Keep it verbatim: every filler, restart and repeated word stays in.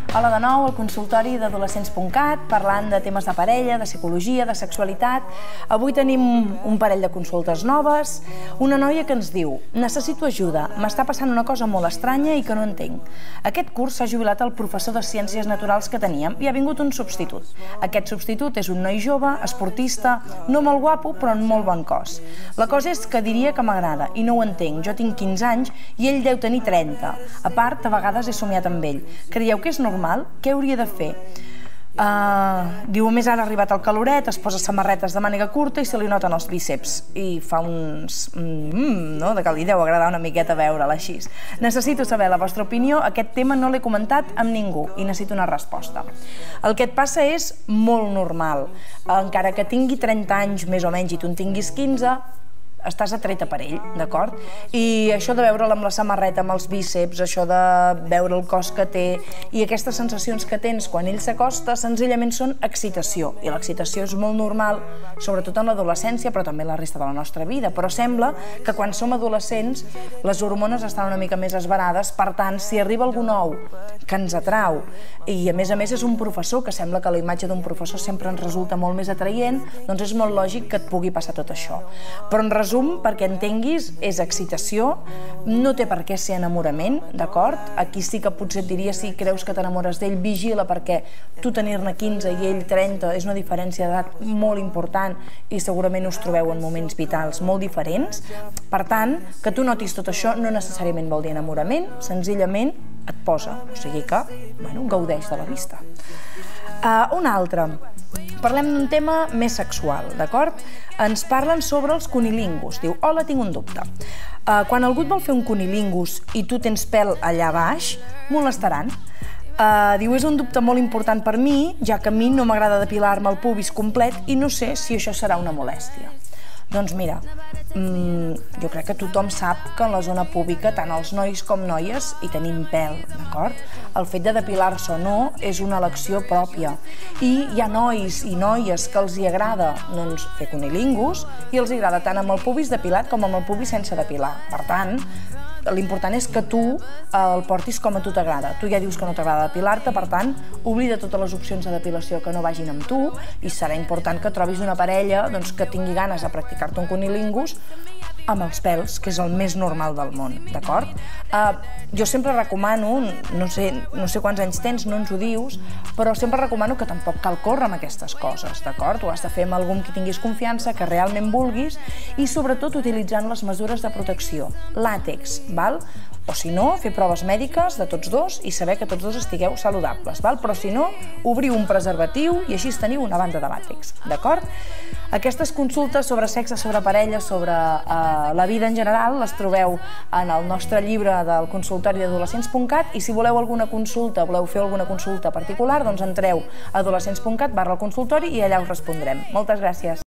Hola de nou al consultori d'adolescents punt cat, parlant de temes de parella, de psicologia, de sexualitat. Avui tenim un parell de consultes noves. Una noia que ens diu: necessito ajuda, m'està passant una cosa molt estranya i que no entenc. Aquest curs s'ha jubilat el professor de ciències naturals que teníem i ha vingut un substitut. Aquest substitut és un noi jove, esportista, no molt guapo però amb molt bon cos. La cosa és que diria que m'agrada i no ho entenc. Jo tinc quinze anys i ell deu tenir trenta. A part, a vegades he somiat amb ell. Creieu que és normal? Què hauria de fer? Uh, diu, a més ara ha arribat el caloret, es posa samarretes de màniga curta i se li noten els bíceps i fa uns... Mm, no? De que li deu agradar una miqueta veure-la així. Necessito saber la vostra opinió. Aquest tema no l'he comentat amb ningú i necessito una resposta. El que et passa és molt normal. Encara que tingui trenta anys més o menys i tu en tinguis quinze, estàs atreta per ell, d'acord? I això de veure'l amb la samarreta, amb els bíceps, això de veure el cos que té i aquestes sensacions que tens quan ell s'acosta, senzillament són excitació. I l'excitació és molt normal, sobretot en l'adolescència, però també en la resta de la nostra vida. Però sembla que quan som adolescents les hormones estan una mica més esverades, per tant, si arriba algú nou que ens atrau i a més a més és un professor, que sembla que la imatge d'un professor sempre ens resulta molt més atraient, doncs és molt lògic que et pugui passar tot això. Però en resum, perquè entenguis, és excitació, no té per què ser enamorament, d'acord? Aquí sí que potser et diria, si creus que t'enamores d'ell, vigila, perquè tu tenir-ne quinze i ell trenta és una diferència d'edat molt important i segurament us trobeu en moments vitals molt diferents. Per tant, que tu notis tot això no necessàriament vol dir enamorament, senzillament et posa, o sigui que, bueno, gaudeix de la vista. Uh, un altre. Parlem d'un tema més sexual, d'acord? Ens parlen sobre els cunilingus. Diu, hola, tinc un dubte. Uh, quan algú et vol fer un cunilingus i tu tens pèl allà baix, molestaran? Uh, diu, és un dubte molt important per mi, ja que a mi no m'agrada depilar-me el pubis complet i no sé si això serà una molèstia. Doncs mira, mmm, jo crec que tothom sap que en la zona púbica, tant els nois com noies, hi tenim pèl, d'acord? El fet de depilar-se o no és una elecció pròpia. I hi ha nois i noies que els hi agrada doncs, fer cunilingus i els hi agrada tant amb el pubis depilat com amb el pubis sense depilar. Per tant, l'important és que tu el portis com a tu t'agrada. Tu ja dius que no t'agrada depilar-te, per tant, oblida totes les opcions de depilació que no vagin amb tu i serà important que trobis una parella doncs, que tingui ganes de practicar-te un cunilingus amb els pèls, que és el més normal del món, d'acord? Uh, jo sempre recomano, no sé, no sé quants anys tens, no ens ho dius, però sempre recomano que tampoc cal córrer amb aquestes coses, d'acord? Ho has de fer amb algú amb qui tinguis confiança, que realment vulguis i sobretot utilitzant les mesures de protecció. Làtex, val? O si no, fer proves mèdiques de tots dos i saber que tots dos estigueu saludables, val? Però si no, obriu un preservatiu i així teniu una banda de làtex, d'acord? Aquestes consultes sobre sexe, sobre parella, sobre eh, la vida en general, les trobeu en el nostre llibre del consultori d'adolescents punt cat i si voleu alguna consulta, voleu fer alguna consulta particular, doncs entreu a adolescents punt cat barra el consultori i allà us respondrem. Moltes gràcies.